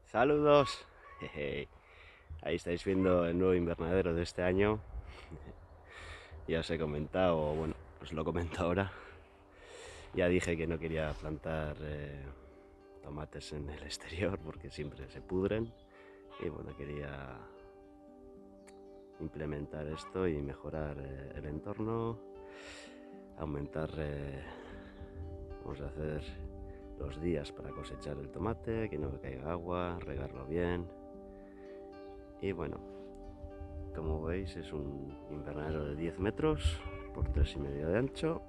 Saludos. Jeje. Ahí estáis viendo el nuevo invernadero de este año. Ya os he comentado, bueno, os lo comento ahora. Ya dije que no quería plantar tomates en el exterior porque siempre se pudren. Y bueno, quería implementar esto y mejorar el entorno, aumentar, vamos a hacer los días para cosechar el tomate, que no me caiga agua, regarlo bien. Y bueno, como veis es un invernadero de 10 metros por 3,5 de ancho.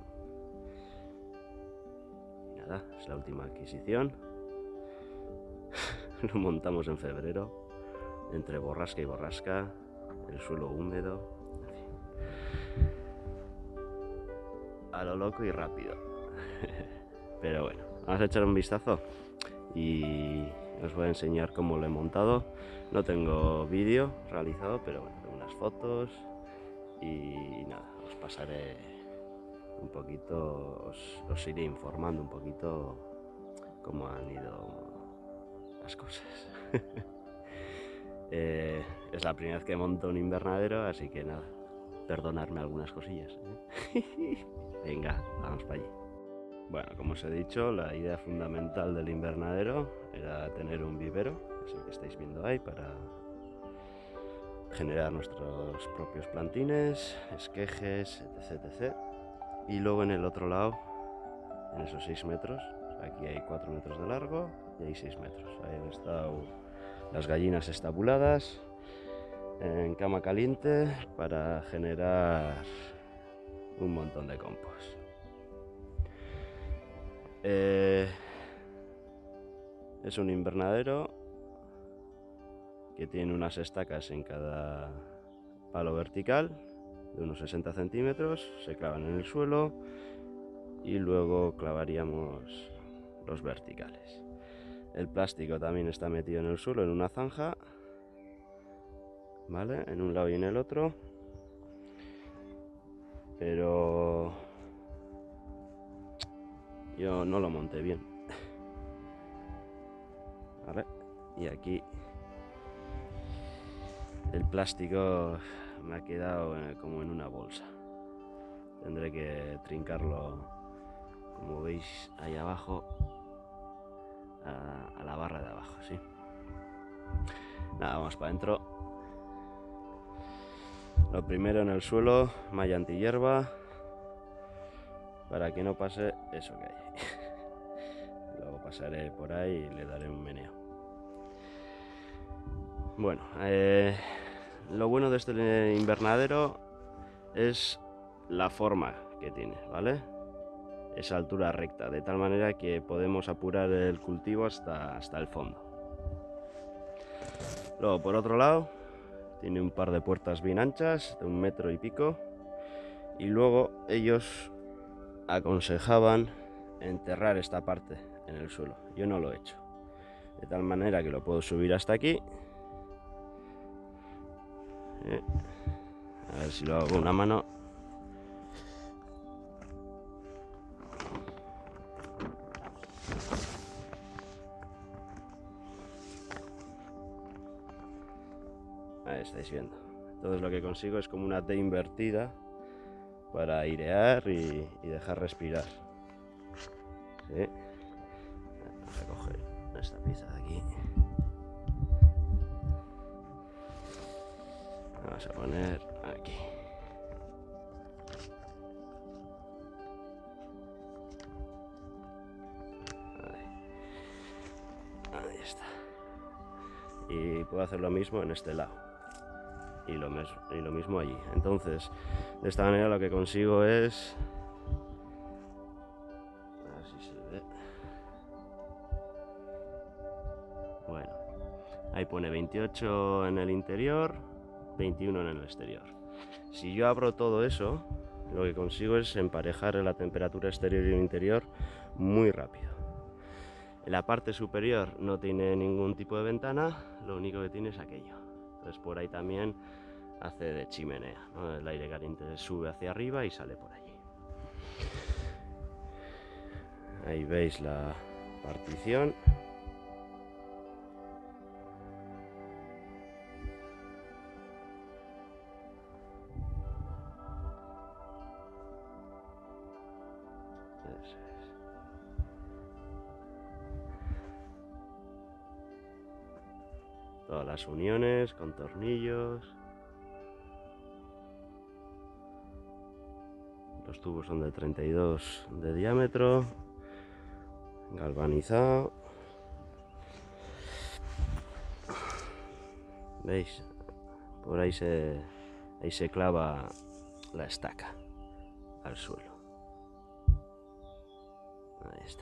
Y nada, es la última adquisición. Lo montamos en febrero, entre borrasca y borrasca, el suelo húmedo, en fin. A lo loco y rápido. Pero bueno, vamos a echar un vistazo y os voy a enseñar cómo lo he montado. No tengo vídeo realizado, pero bueno, tengo unas fotos y nada, os pasaré un poquito, os iré informando un poquito cómo han ido las cosas. Es la primera vez que monto un invernadero, así que nada, perdonadme algunas cosillas, ¿eh? Venga, vamos para allí. Bueno, como os he dicho, la idea fundamental del invernadero era tener un vivero, así que estáis viendo ahí, para generar nuestros propios plantines, esquejes, etc, etc. Y luego en el otro lado, en esos 6 metros, aquí hay 4 metros de largo y hay 6 metros. Ahí han estado las gallinas estabuladas en cama caliente para generar un montón de compost. Es un invernadero que tiene unas estacas en cada palo vertical de unos 60 centímetros, se clavan en el suelo y luego clavaríamos los verticales. El plástico también está metido en el suelo en una zanja, ¿vale? En un lado y en el otro, pero yo no lo monté bien, ¿vale? Y aquí el plástico me ha quedado como en una bolsa. Tendré que trincarlo, como veis ahí abajo, a la barra de abajo, ¿sí? Nada, vamos para adentro. Lo primero, en el suelo, malla antihierba, para que no pase eso que hay. Luego pasaré por ahí y le daré un meneo. Bueno, lo bueno de este invernadero es la forma que tiene, ¿vale? Esa altura recta, de tal manera que podemos apurar el cultivo hasta el fondo. Luego, por otro lado, tiene un par de puertas bien anchas, de 1,5 metros, y luego ellos aconsejaban enterrar esta parte en el suelo. Yo no lo he hecho, de tal manera que lo puedo subir hasta aquí. A ver si lo hago con una mano. Ahí estáis viendo. Entonces lo que consigo es como una T invertida para airear y dejar respirar. ¿Sí? Vamos a coger esta pieza de aquí. Vamos a poner aquí. Ahí está. Y puedo hacer lo mismo en este lado. Y lo mismo allí. Entonces, de esta manera lo que consigo es... A ver si se ve. Bueno, ahí pone 28 en el interior, 21 en el exterior. Si yo abro todo eso, lo que consigo es emparejar la temperatura exterior y interior muy rápido. En la parte superior no tiene ningún tipo de ventana, lo único que tiene es aquello. Entonces por ahí también hace de chimenea, ¿no? El aire caliente sube hacia arriba y sale por allí. Ahí veis la partición. Todas las uniones con tornillos. Los tubos son de 32 de diámetro, galvanizado. ¿Veis? Por ahí se clava la estaca al suelo. Ahí está.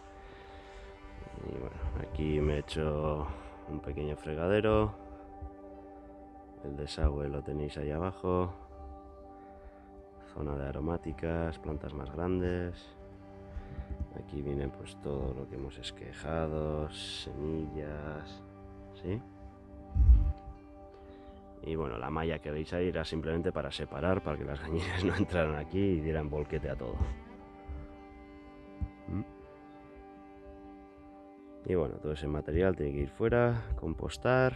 Y bueno, aquí me he hecho un pequeño fregadero. El desagüe lo tenéis ahí abajo. Zona de aromáticas, plantas más grandes. Aquí viene pues todo lo que hemos esquejado, semillas, ¿sí? Y bueno, la malla que veis ahí era simplemente para separar, para que las gallinas no entraran aquí y dieran volquete a todo. Y bueno, todo ese material tiene que ir fuera, compostar.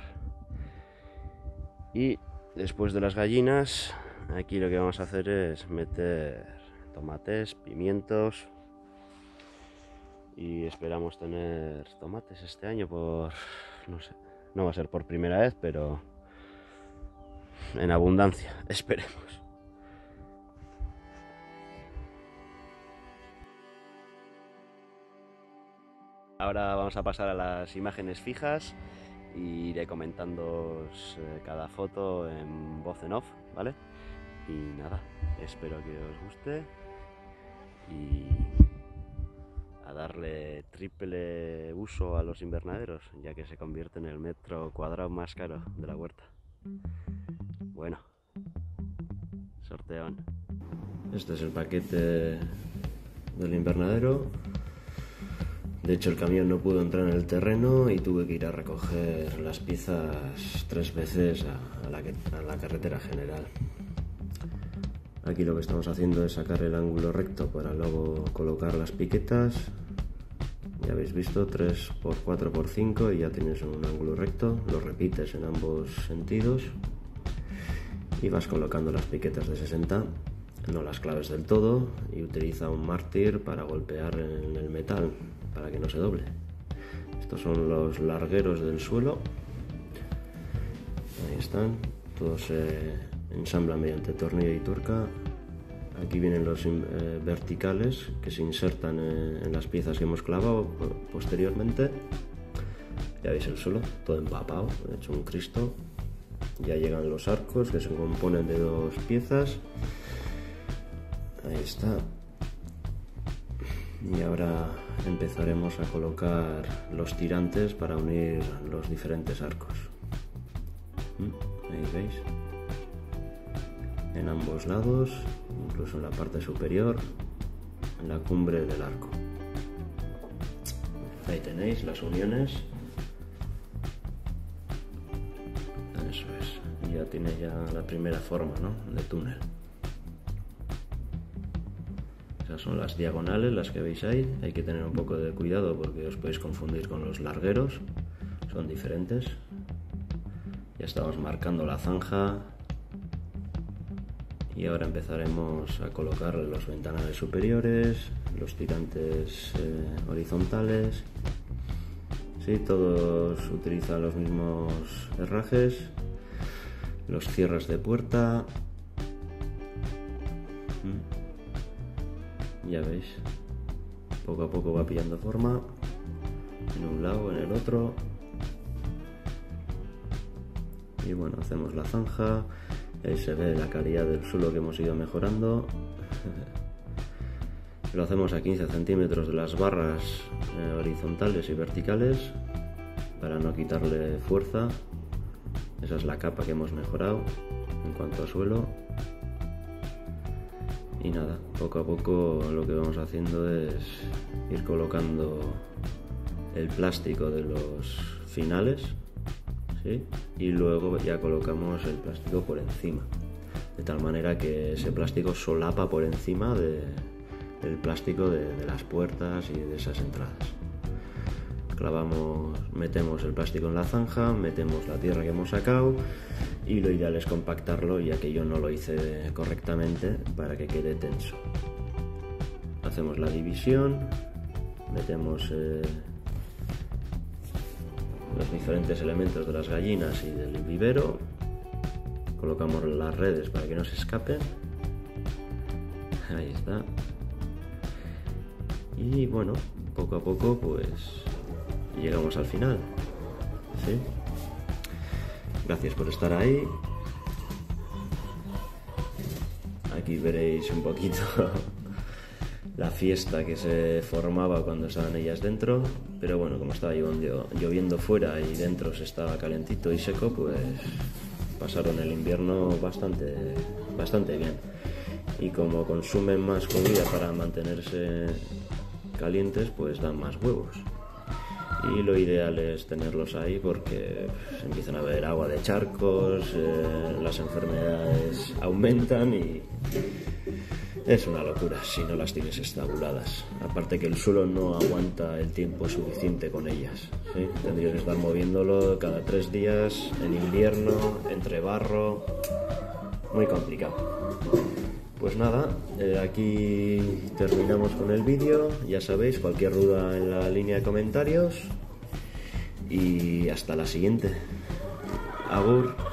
Y después de las gallinas, aquí lo que vamos a hacer es meter tomates, pimientos. Y esperamos tener tomates este año por, no sé, no va a ser por primera vez, pero en abundancia, esperemos. Ahora vamos a pasar a las imágenes fijas y iré comentándoos cada foto en voz en off, ¿vale? Y nada, espero que os guste y a darle triple uso a los invernaderos, ya que se convierte en el metro cuadrado más caro de la huerta. Bueno, sorteón. Este es el paquete del invernadero. De hecho, el camión no pudo entrar en el terreno y tuve que ir a recoger las piezas 3 veces a la carretera general. Aquí lo que estamos haciendo es sacar el ángulo recto para luego colocar las piquetas. Ya habéis visto, 3×4×5 y ya tienes un ángulo recto. Lo repites en ambos sentidos y vas colocando las piquetas de 60. No las claves del todo y utiliza un mártir para golpear en el metal para que no se doble. Estos son los largueros del suelo. Ahí están, todos se ensamblan mediante tornillo y tuerca. Aquí vienen los verticales que se insertan en las piezas que hemos clavado posteriormente. Ya veis el suelo, todo empapado, he hecho un Cristo. Ya llegan los arcos que se componen de 2 piezas. Ahí está. Y ahora empezaremos a colocar los tirantes para unir los diferentes arcos. Ahí veis. En ambos lados, incluso en la parte superior, en la cumbre del arco. Ahí tenéis las uniones. Eso es. Ya tiene ya la primera forma, ¿no?, de túnel. Esas son las diagonales, las que veis ahí. Hay que tener un poco de cuidado porque os podéis confundir con los largueros. Son diferentes. Ya estamos marcando la zanja. Y ahora empezaremos a colocar los ventanales superiores, los tirantes horizontales. Sí, todos utilizan los mismos herrajes. Los cierres de puerta. Ya veis, poco a poco va pillando forma, en un lado, en el otro. Y bueno, hacemos la zanja, ahí se ve la calidad del suelo que hemos ido mejorando. Lo hacemos a 15 centímetros de las barras horizontales y verticales para no quitarle fuerza. Esa es la capa que hemos mejorado en cuanto a suelo. Y nada, poco a poco lo que vamos haciendo es ir colocando el plástico de los finales, ¿sí? Y luego ya colocamos el plástico por encima, de tal manera que ese plástico solapa por encima del plástico de las puertas y de esas entradas. Clavamos, metemos el plástico en la zanja, metemos la tierra que hemos sacado y lo ideal es compactarlo, ya que yo no lo hice correctamente, para que quede tenso. Hacemos la división, metemos los diferentes elementos de las gallinas y del vivero. Colocamos las redes para que no se escapen. Ahí está. Y bueno, poco a poco pues llegamos al final. ¿Sí? Gracias por estar ahí. Aquí veréis un poquito la fiesta que se formaba cuando estaban ellas dentro, pero bueno, como estaba lloviendo fuera y dentro se estaba calentito y seco, pues pasaron el invierno bastante bien. Y como consumen más comida para mantenerse calientes, pues dan más huevos. Y lo ideal es tenerlos ahí porque empiezan a haber agua de charcos, las enfermedades aumentan y es una locura si no las tienes estabuladas. Aparte que el suelo no aguanta el tiempo suficiente con ellas, ¿sí? Tendrías que estar moviéndolo cada 3 días, en invierno, entre barro, muy complicado. Pues nada, aquí terminamos con el vídeo. Ya sabéis, cualquier duda en la línea de comentarios y hasta la siguiente. Agur.